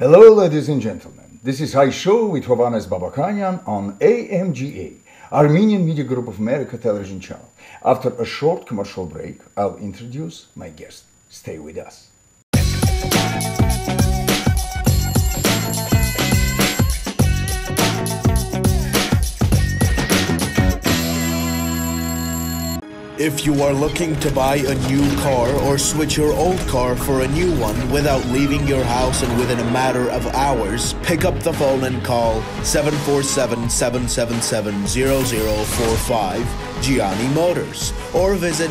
Hello, ladies and gentlemen. This is High Show with Hovhannes Babakhanyan on AMGA, Armenian Media Group of America television channel. After a short commercial break, I'll introduce my guest. Stay with us. If you are looking to buy a new car or switch your old car for a new one without leaving your house and within a matter of hours, pick up the phone and call 747-777-0045 Gianni Motors or visit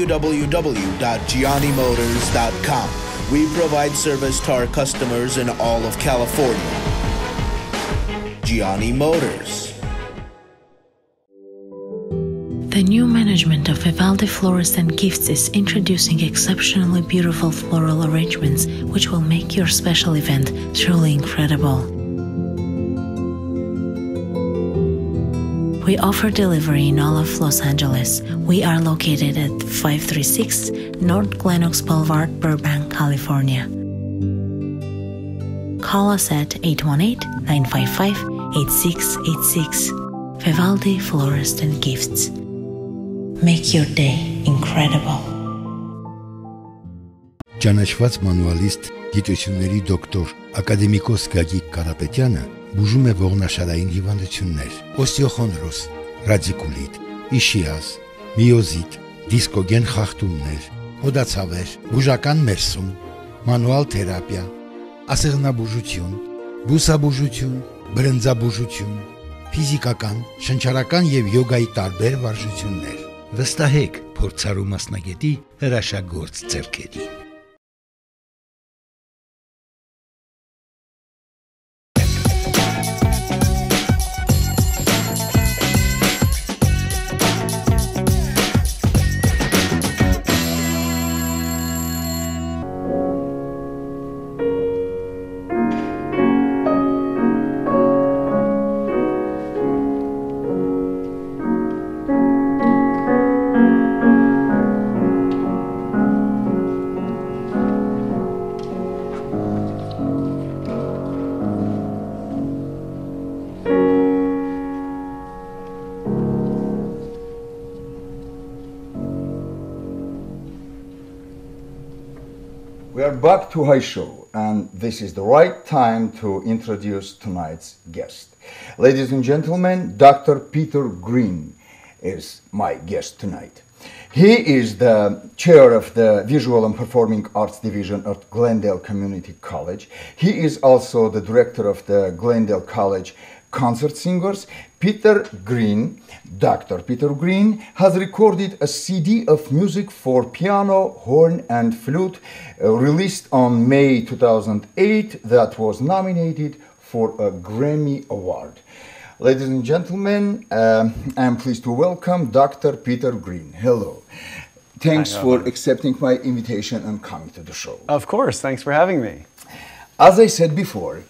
www.giannimotors.com. We provide service to our customers in all of California. Gianni Motors. The new management of Vivaldi Florists and Gifts is introducing exceptionally beautiful floral arrangements which will make your special event truly incredible. We offer delivery in all of Los Angeles. We are located at 536 North Glen Oaks Boulevard, Burbank, California. Call us at 818-955-8686. Vivaldi Florists and Gifts. Make your day incredible. Ճանաչված մանուալիստ, գիտությունների դոկտոր, ակադեմիկոս Գագիկ Կարապետյանը բուժում է ողնաշարային հիվանդություններ, օստեոխոնդրոզ, ռադիկուլիտ, իշիազ, միոզիտ, դիսկոգեն խախտումներ, հոդացավեր, բուժական մերսում, մանուալ թերապիա, ասեղնաբուժություն, բուսաբուժություն, բրնձաբուժություն, ֆիզիկական, շնչառական եւ յոգայի տարբեր վարժություններ։ Վստահեք փորձառու մասնագետի հրաշագործ ձեռքերի։ We are back to High Show, and this is the right time to introduce tonight's guest. Ladies and gentlemen, Dr. Peter Green is my guest tonight. He is the chair of the Visual and Performing Arts Division at Glendale Community College. He is also the director of the Glendale College Concert Singers. Dr. Peter Green has recorded a CD of music for piano, horn, and flute released on May 2008 that was nominated for a Grammy Award. Ladies and gentlemen, I'm pleased to welcome Dr. Peter Green. Hello. Thanks for accepting my invitation and coming to the show. Of course, thanks for having me. As I said before,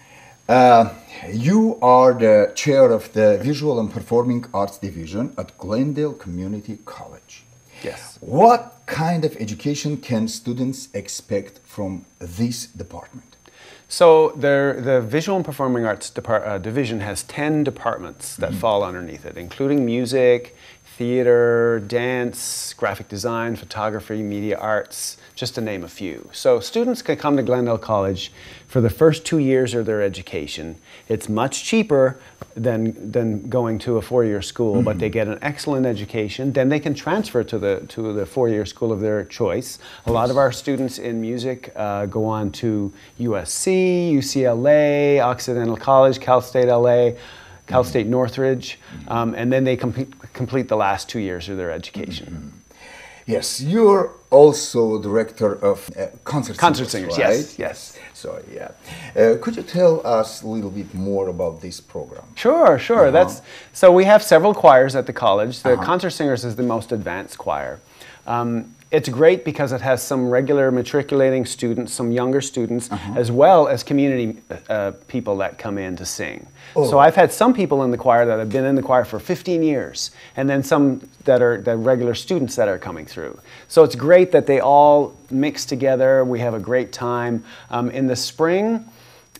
you are the chair of the Visual and Performing Arts Division at Glendale Community College. Yes. What kind of education can students expect from this department? So the Visual and Performing Arts Division has 10 departments that fall underneath it, including music, theater, dance, graphic design, photography, media arts, just to name a few. So students can come to Glendale College for the first 2 years of their education. It's much cheaper than going to a four-year school, but they get an excellent education. Then they can transfer to the four-year school of their choice. A lot of our students in music go on to USC, UCLA, Occidental College, Cal State LA, Cal State Northridge, and then they complete the last 2 years of their education. Yes, you're also director of concert singers, right? Yes, yes. So yeah, could you tell us a little bit more about this program? Sure. So we have several choirs at the college. The concert singers is the most advanced choir. It's great because it has some regular matriculating students, some younger students, as well as community people that come in to sing. Oh. So I've had some people in the choir that have been in the choir for 15 years, and then some that are the regular students that are coming through. So it's great that they all mix together. We have a great time. In the spring,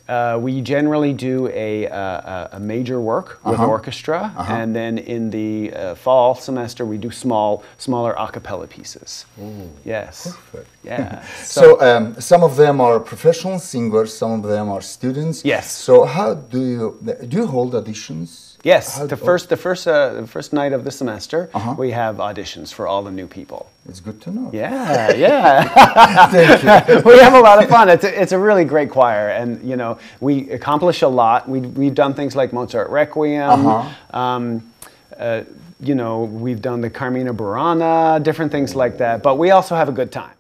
We generally do a major work with orchestra, and then in the fall semester we do smaller a cappella pieces. Ooh, yes. perfect. Yeah. So some of them are professional singers, some of them are students. Yes. So how do you hold auditions? Yes. The first night of the semester, we have auditions for all the new people. It's good to know. Yeah, yeah. Thank you. We have a lot of fun. It's a really great choir, and you know we accomplish a lot. We've done things like Mozart Requiem. You know, we've done the Carmina Burana, different things like that. But we also have a good time.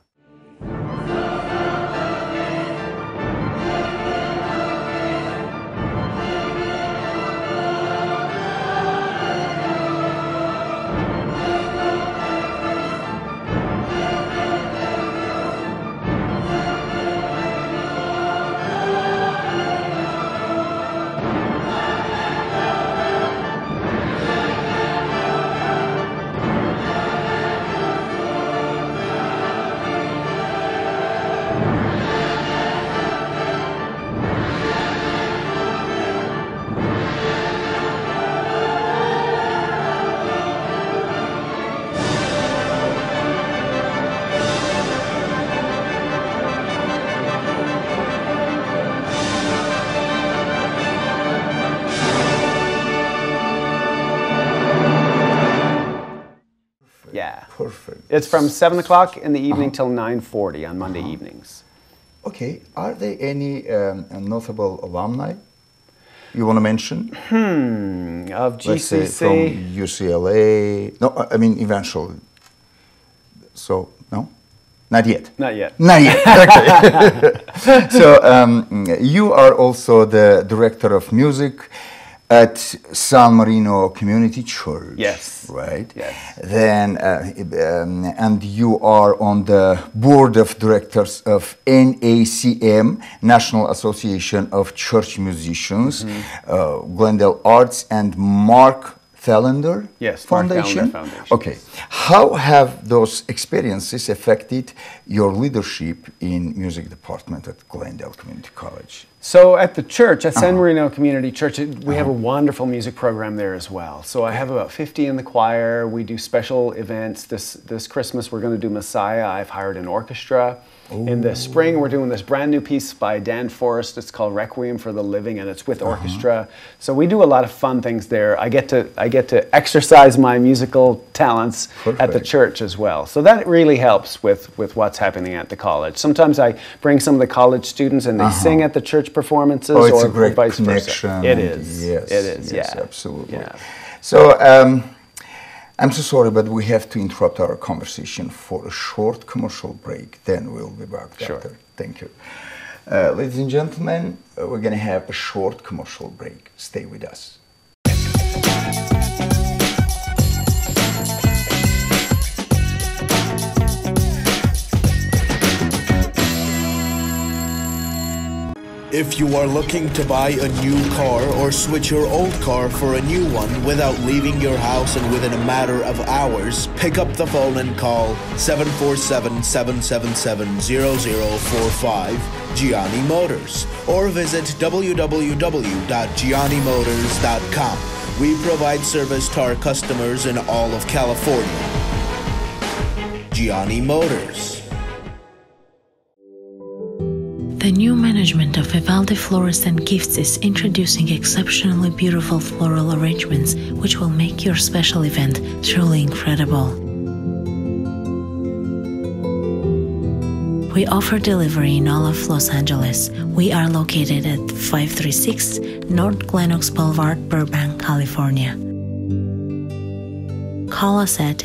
Yeah. Perfect. It's from 7 o'clock in the evening till 9:40 on Monday evenings. Okay. Are there any notable alumni you want to mention? Of GCC? Let's say from UCLA. No, I mean eventually. So, no? Not yet. Not yet. Not yet. Okay. So you are also the director of music at San Marino Community Church. Yes. Right. Yes. Then, and you are on the board of directors of NACM, National Association of Church Musicians, Glendale Arts, and Mark Thallander Foundation. Mark Thallander Foundation. Okay. How have those experiences affected your leadership in music department at Glendale Community College? So at the church, at San Marino Community Church, we have a wonderful music program there as well. So I have about 50 in the choir. We do special events. This Christmas we're going to do Messiah. I've hired an orchestra. Ooh. In the spring we're doing this brand new piece by Dan Forrest. It's called Requiem for the Living, and it's with orchestra. So we do a lot of fun things there. I get to exercise my musical talents at the church as well. So that really helps with what's happening at the college. Sometimes I bring some of the college students and they sing at the church performances, it's or a great vice connection. versa. It is. Yes, it is. yes, Yeah, absolutely. Yeah. So I'm so sorry, but we have to interrupt our conversation for a short commercial break. Then we'll be back. Sure. Doctor. Thank you. Ladies and gentlemen, we're going to have a short commercial break. Stay with us. If you are looking to buy a new car or switch your old car for a new one without leaving your house and within a matter of hours, pick up the phone and call 747-777-0045 Gianni Motors or visit www.giannimotors.com. We provide service to our customers in all of California. Gianni Motors. The new management of Vivaldi Florist and Gifts is introducing exceptionally beautiful floral arrangements which will make your special event truly incredible. We offer delivery in all of Los Angeles. We are located at 536 North Glen Oaks Boulevard, Burbank, California. Call us at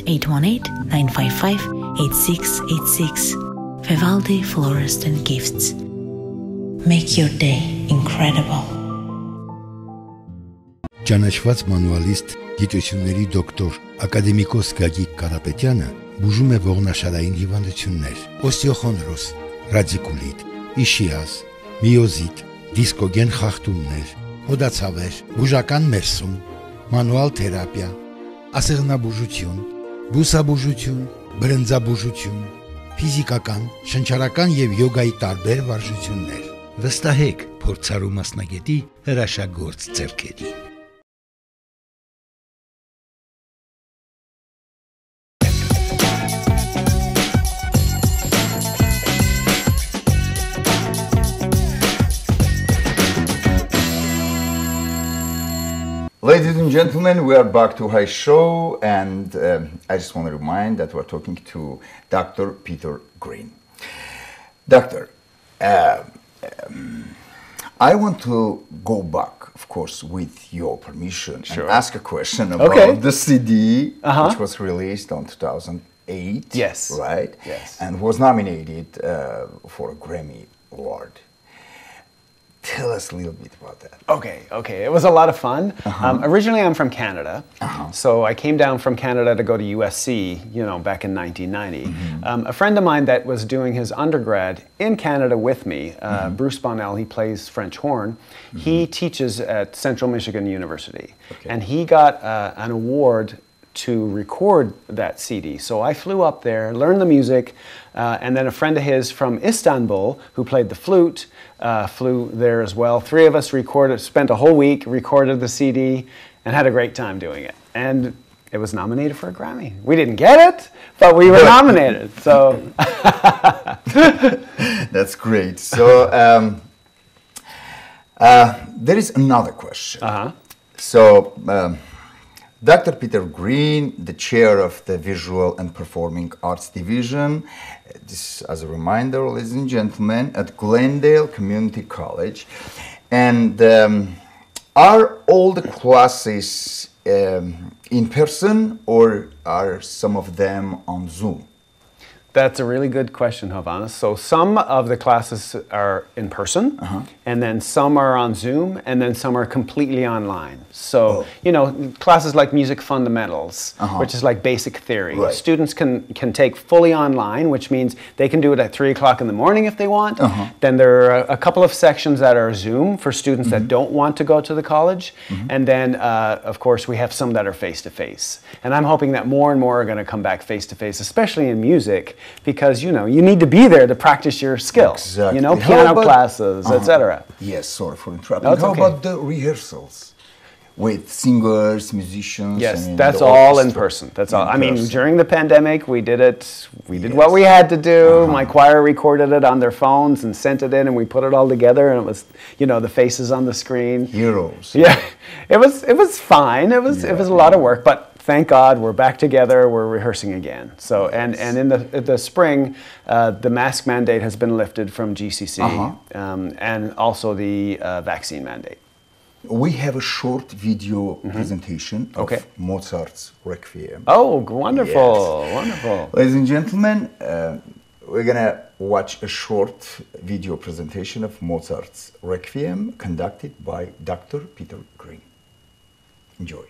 818-955-8686. Vivaldi Florist and Gifts. Make your day incredible. Ճանաչված մանուալիստ, գիտությունների դոկտոր, ակադեմիկոս Գագիկ Կարապետյանը բուժում է ողնաշարային հիվանդություններ, օստեոխոնդրոզ, ռադիկուլիտ, իշիազ, միոզիտ, դիսկոգեն խախտումներ, հոդացավեր, բուժական մերսում, մանուալ թերապիա, ասեղնաբուժություն, բուսաբուժություն, բրնձաբուժություն, ֆիզիկական, շնչառական եւ յոգայի տարբեր վարժություններ։ վստահեք փորձառու մասնագետի հրաշագործ ձեռքերին։ Ladies and gentlemen, we are back to High Show, and I just want to remind that we're talking to Dr. Peter Green. Doctor, I want to go back, of course, with your permission, and ask a question about the CD, which was released on 2008. Yes. Right? Yes. And was nominated for a Grammy Award. Tell us a little bit about that. Okay. It was a lot of fun. Originally, I'm from Canada, so I came down from Canada to go to USC, back in 1990. A friend of mine that was doing his undergrad in Canada with me, Bruce Bonnell, he plays French horn. He teaches at Central Michigan University, and he got an award to record that CD. So I flew up there, learned the music, and then a friend of his from Istanbul who played the flute flew there as well. Three of us spent a whole week, recorded the CD, and had a great time doing it. And it was nominated for a Grammy. We didn't get it, but we were nominated. So that's great. So there is another question. So Dr. Peter Green, the chair of the Visual and Performing Arts Division, this as a reminder, ladies and gentlemen, at Glendale Community College. And are all the classes in person, or are some of them on Zoom? That's a really good question, Hovhannes. So some of the classes are in person, and then some are on Zoom, and then some are completely online. So, classes like Music Fundamentals, which is like basic theory. Right. Students can take fully online, which means they can do it at 3 o'clock in the morning if they want. Then there are a couple of sections that are Zoom for students that don't want to go to the college. And then, of course, we have some that are face-to-face. And I'm hoping that more and more are going to come back face-to-face, especially in music, because you need to be there to practice your skill. Exactly. Piano classes, etc. Yes, sorry for interrupting. That's How okay. about the rehearsals with singers, musicians? Yes, and that's the all in orchestra? person. That's all. In I mean, person. during the pandemic, we did it. We did what we had to do. My choir recorded it on their phones and sent it in, and we put it all together. And it was, the faces on the screen. Heroes. Yeah, it was fine. It was a lot of work, but thank God we're back together. We're rehearsing again. So and in the spring, the mask mandate has been lifted from GCC, and also the vaccine mandate. We have a short video presentation of Mozart's Requiem. Oh, wonderful, Yes. wonderful. Ladies and gentlemen, we're gonna watch a short video presentation of Mozart's Requiem conducted by Dr. Peter Green. Enjoy.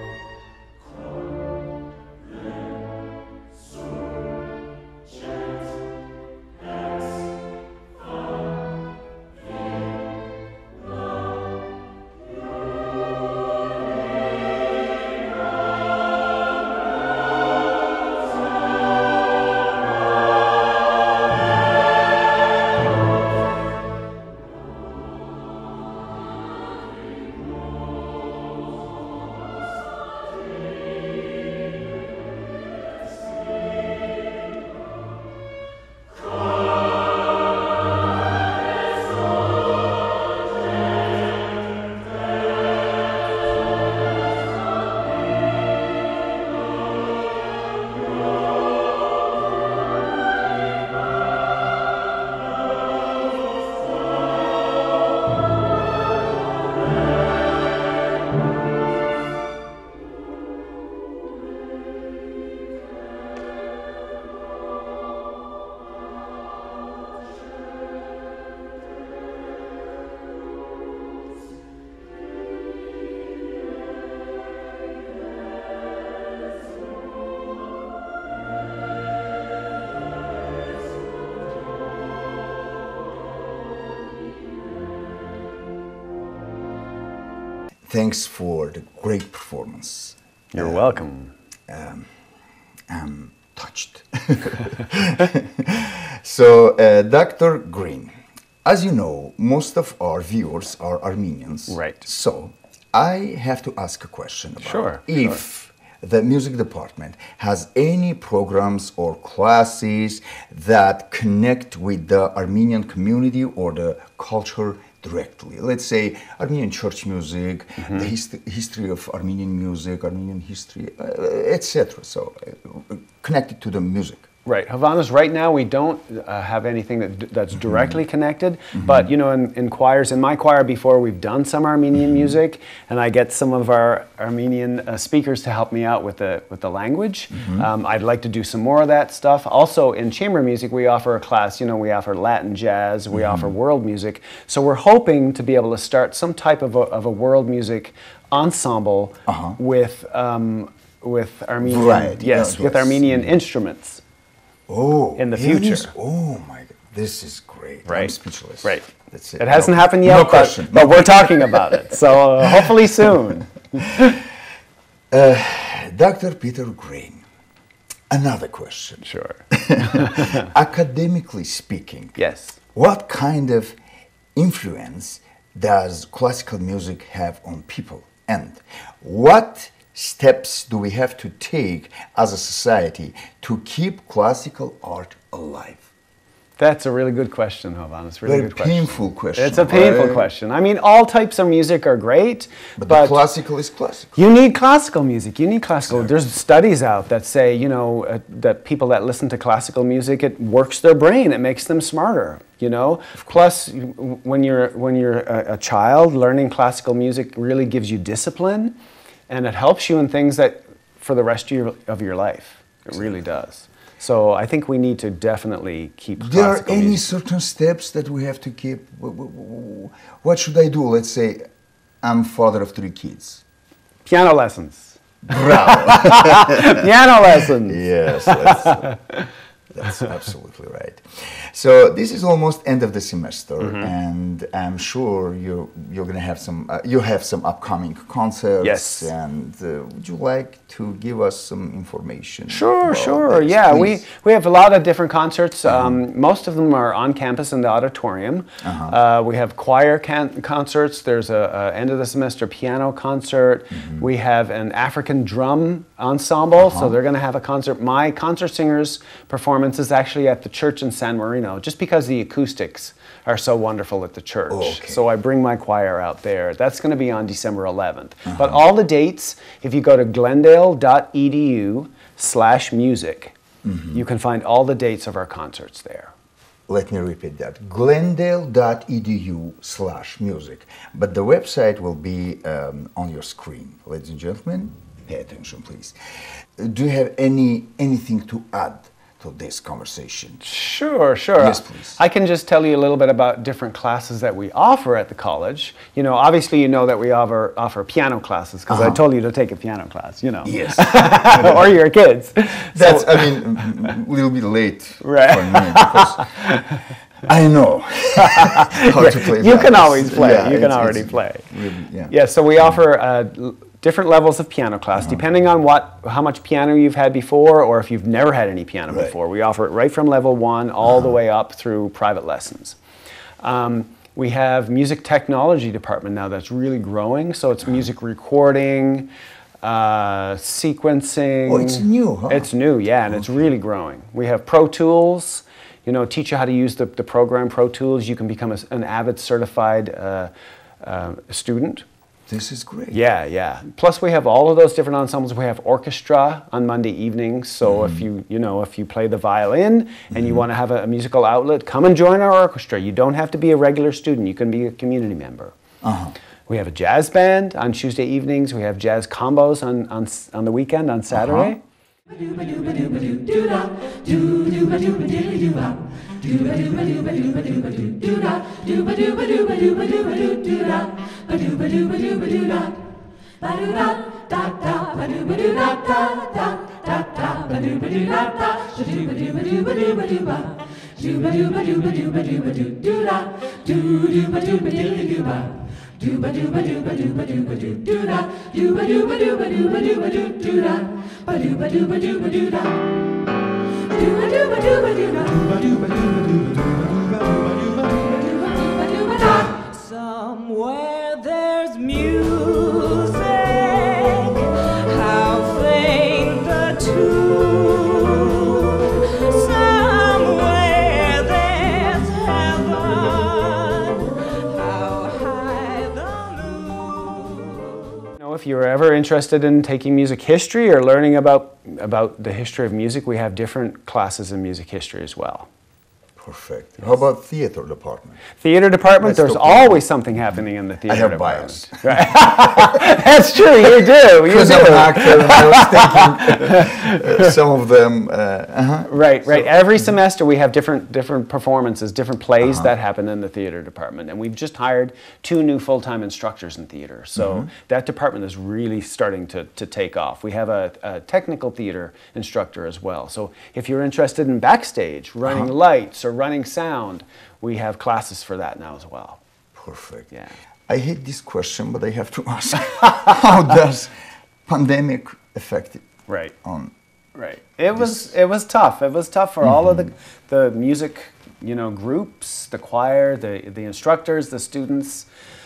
Chant Thanks for the great performance. You're welcome. I'm touched. So, Dr. Green, as you know, most of our viewers are Armenians. Right. So, I have to ask a question about Sure, if the music department has any programs or classes that connect with the Armenian community or the culture directly. Let's say Armenian church music, the history of Armenian music, Armenian history, etc. So connected to the music. Right, Hovhannes, right now we don't have anything that's directly connected, but you know, in choirs, in my choir before, we've done some Armenian music, and I get some of our Armenian speakers to help me out with the language. I'd like to do some more of that stuff. Also, in chamber music, we offer a class, you know, we offer Latin jazz, we offer world music, so we're hoping to be able to start some type of a world music ensemble with Armenian, with Armenian instruments. Oh, in the future. Oh my God, this is great. Right. I'm speechless. Right. That's it. It hasn't happened yet, No question. but we're talking about it. So hopefully soon. Dr. Peter Green, another question. Sure. Academically speaking, Yes. what kind of influence does classical music have on people? And what steps do we have to take as a society to keep classical art alive? That's a really good question, Hovhannes. Really Very good question. painful question. It's a painful right? question. I mean, all types of music are great, But the classical is classical. you need classical music. You need classical. There's studies out that say, you know, that people that listen to classical music, it works their brain. It makes them smarter. You know. Plus, when you're a child, learning classical music really gives you discipline, and it helps you in things that for the rest of your life. It really does. So I think we need to definitely keep There are classical any music. certain steps that we have to keep? What should I do? Let's say I'm father of 3 kids. Piano lessons. Bravo. Piano lessons. Yes, that's absolutely right. So this is almost end of the semester, and I'm sure you're going to have some. You have some upcoming concerts. Yes. And would you like to give us some information? Sure, about sure. this, Yeah, please? we have a lot of different concerts. Most of them are on campus in the auditorium. We have choir concerts. There's a end of the semester piano concert. We have an African drum ensemble, so they're going to have a concert. My concert singers performance is actually at the church in San Marino, just because the acoustics are so wonderful at the church. Okay. So I bring my choir out there. That's going to be on December 11th. But all the dates, if you go to glendale.edu/music, you can find all the dates of our concerts there. Let me repeat that. glendale.edu/music. But the website will be on your screen. Ladies and gentlemen, pay attention, please. Do you have anything to add to this conversation? Sure, sure. Yes, please. I can just tell you a little bit about different classes that we offer at the college. You know, obviously you know that we offer piano classes, because I told you to take a piano class, you know. Yes. Or your kids. That's, I mean, a little bit late Right. for me, because I know how to play. You can that. always play. Yeah, You can it's already play. Really, yeah. Yeah, so we offer different levels of piano class, depending on how much piano you've had before, or if you've never had any piano Right. before. We offer it right from level 1 all the way up through private lessons. We have music technology department now that's really growing, so it's music recording, sequencing. Oh, it's new, huh? It's new, yeah, and it's really growing. We have Pro Tools, you know, teach you how to use the program Pro Tools. You can become an avid certified student. This is great. Yeah, yeah. Plus, we have all of those different ensembles. We have orchestra on Monday evenings. So if you play the violin and you want to have a musical outlet, come and join our orchestra. You don't have to be a regular student. You can be a community member. We have a jazz band on Tuesday evenings. We have jazz combos on the weekend on Saturday. Dooba dooba dooba dooba dooba doo doo da. Dooba dooba dooba dooba dooba doo doo da. Ba dooba dooba dooba doo da. Dooba dooba dooba doo da. Dooba dooba dooba dooba dooba dooba dooba dooba dooba dooba da. Somewhere there's music, how faint the tune. Somewhere there's heaven, how high the moon. If you're ever interested in taking music history or learning about the history of music, we have different classes in music history as well. Perfect. How about theater department? Theater department, Let's there's go. always something happening in the theater I have department. bias. Right. That's true, you do. Because I'm an actor, and I was thinking some of them. Right. Every semester we have different performances, different plays that happen in the theater department, and we've just hired 2 new full-time instructors in theater. So that department is really starting to take off. We have a technical theater instructor as well. So if you're interested in backstage, running lights or running sound, we have classes for that now as well. Perfect. Yeah. I hate this question, but I have to ask: how does pandemic affect it? Right. On Right. It was tough. It was tough for all of the music, groups, the choir, the instructors, the students.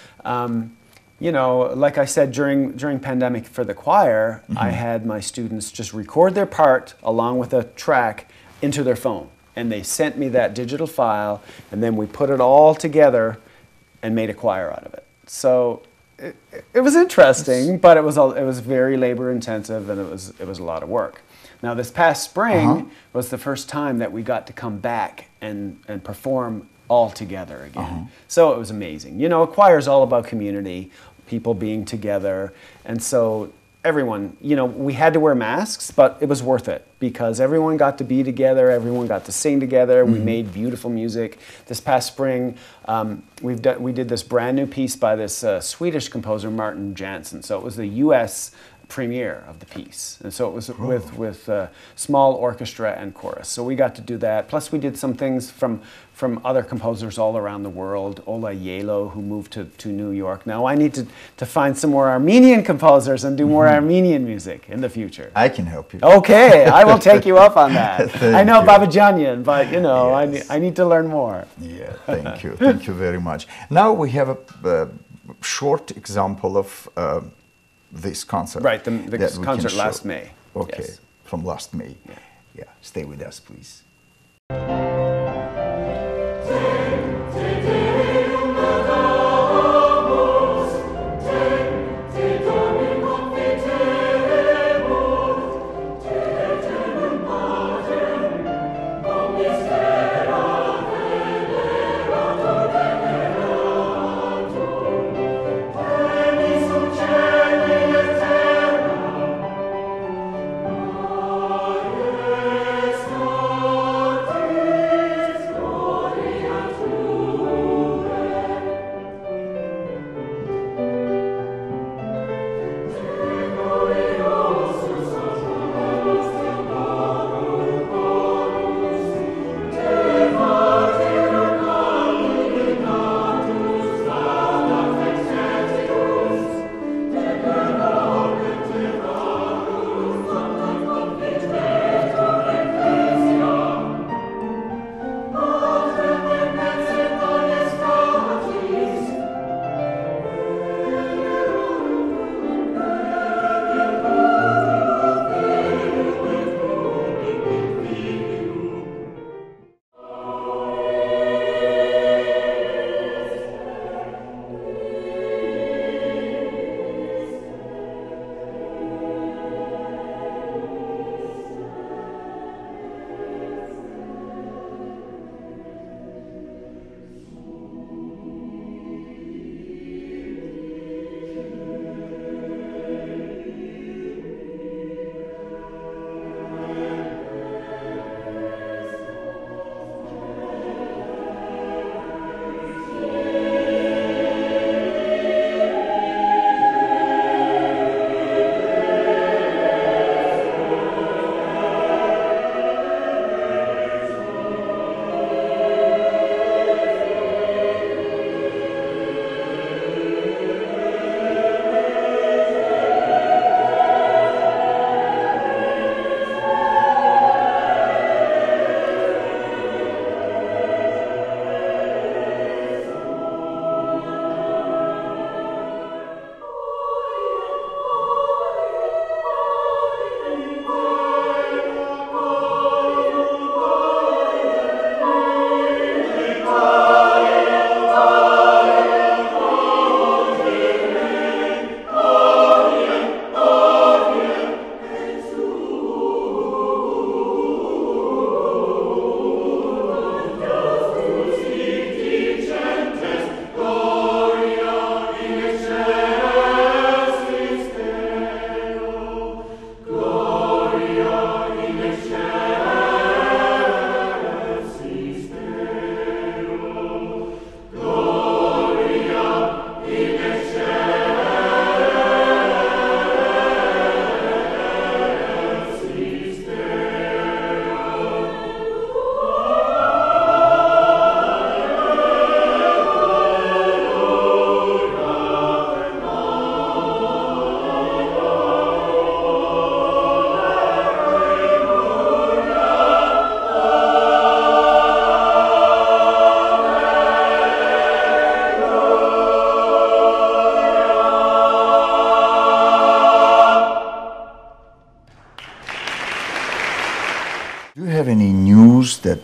Like I said, during pandemic for the choir, I had my students just record their part along with a track into their phone. And they sent me that digital file, and then we put it all together and made a choir out of it. So it was interesting, but it was very labor intensive, and it was a lot of work. Now this past spring was the first time that we got to come back and perform all together again. So it was amazing. A choir is all about community, people being together, and so everyone, we had to wear masks, but it was worth it because everyone got to be together, everyone got to sing together, we made beautiful music. This past spring, we did this brand new piece by this Swedish composer, Martin Jansson. So it was the US premiere of the piece. And so it was with small orchestra and chorus. So we got to do that. Plus we did some things from other composers all around the world. Ola Yelo, who moved to New York. Now I need to find some more Armenian composers and do more Armenian music in the future. I can help you. Okay, I will take you up on that. I know you. Babakhanyan, but Yes. I need to learn more. Yeah, thank you. Thank you very much. Now we have a short example of this concert. Right, the that we concert can last show. May. Okay, Yes. from last May. Yeah, stay with us, please.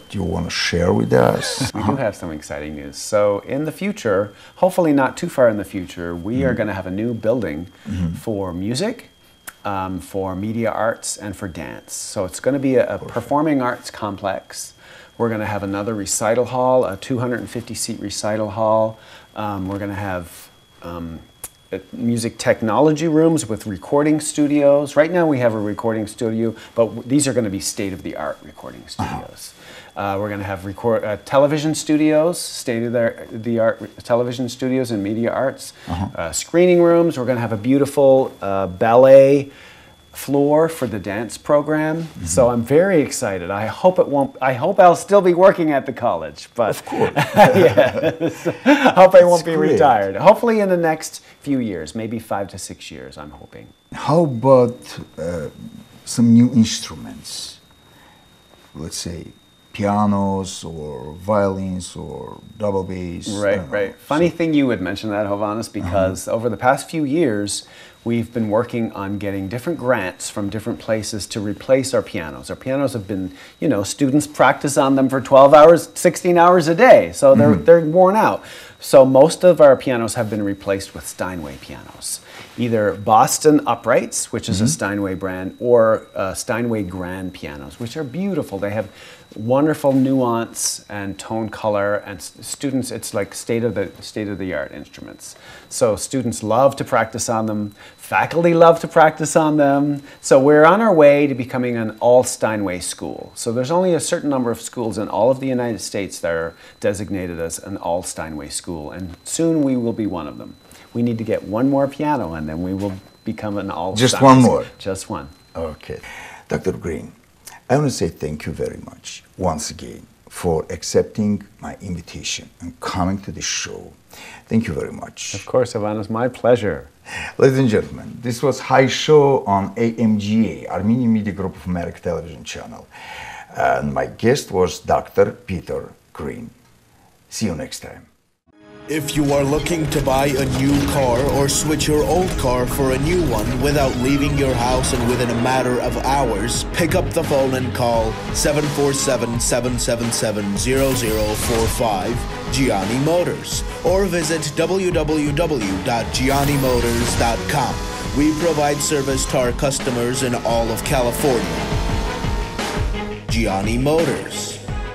you want to share with us? We do have some exciting news. So in the future, hopefully not too far in the future, we are going to have a new building for music, for media arts, and for dance. So it's going to be a performing arts complex. We're going to have another recital hall, a 250-seat recital hall. We're going to have music technology rooms with recording studios. Right now we have a recording studio, but these are going to be state-of-the-art recording studios. We're going to have television studios, state-of-the-art television studios and media arts, screening rooms. We're going to have a beautiful ballet floor for the dance program. So I'm very excited. I hope I'll still be working at the college, but of course. yes. I hope I won't be great. retired. Hopefully in the next few years, maybe 5 to 6 years, I'm hoping. How about some new instruments? Let's say pianos or violins or double bass. Right. Funny thing you would mention that, Hovhannes, because over the past few years, we've been working on getting different grants from different places to replace our pianos. Our pianos have been, students practice on them for 12 hours, 16 hours a day, so they're worn out. So most of our pianos have been replaced with Steinway pianos. Either Boston uprights, which is a Steinway brand, or Steinway grand pianos, which are beautiful. They have wonderful nuance and tone color, and students, it's like state-of-the-art instruments. So students love to practice on them, faculty love to practice on them. So we're on our way to becoming an all Steinway school. So there's only a certain number of schools in all of the United States that are designated as an all Steinway school, and soon we will be one of them. We need to get one more piano, and then we will become an all Just Steinway one school. more? Just one. Okay. Dr. Green, I want to say thank you very much once again for accepting my invitation and coming to the show. Thank you very much. Of course, Hovhannes, my pleasure. Ladies and gentlemen, this was High Show on AMGA, Armenian Media Group of America television channel. And my guest was Dr. Peter Green. See you next time. If you are looking to buy a new car or switch your old car for a new one without leaving your house and within a matter of hours, pick up the phone and call 747-777-0045 Gianni Motors or visit www.giannimotors.com. We provide service to our customers in all of California. Gianni Motors.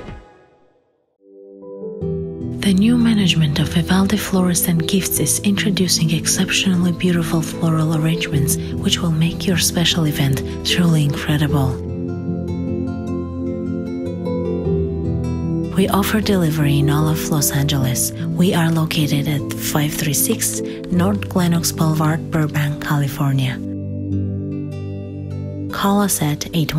The new management of Vivaldi Florists and Gifts is introducing exceptionally beautiful floral arrangements which will make your special event truly incredible. We offer delivery in all of Los Angeles. We are located at 536 North Glen Oaks Boulevard, Burbank, California. Call us at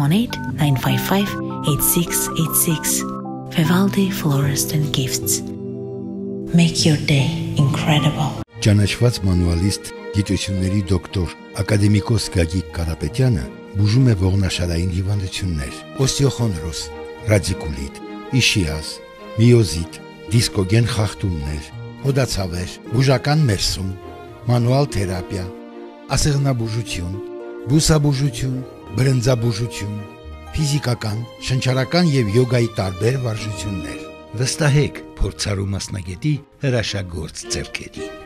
818-955-8686. Vivaldi Florists and Gifts. Make your day incredible. Ճանաչված մանուալիստ, գիտությունների դոկտոր, ակադեմիկոս Գագիկ Կարապետյանը բուժում է ողնաշարային հիվանդություններ, օստեոխոնդրոզ, ռադիկուլիտ, իշիազ, միոզիտ, դիսկոգեն խախտումներ, հոդացավեր, բուժական մերսում, մանուալ թերապիա, ասեղնաբուժություն, բուսաբուժություն, բրնձաբուժություն, ֆիզիկական, շնչառական եւ յոգայի տարբեր վարժություններ։ Վստահեք փորձառու մասնագետի հրաշագործ ձեռքերի։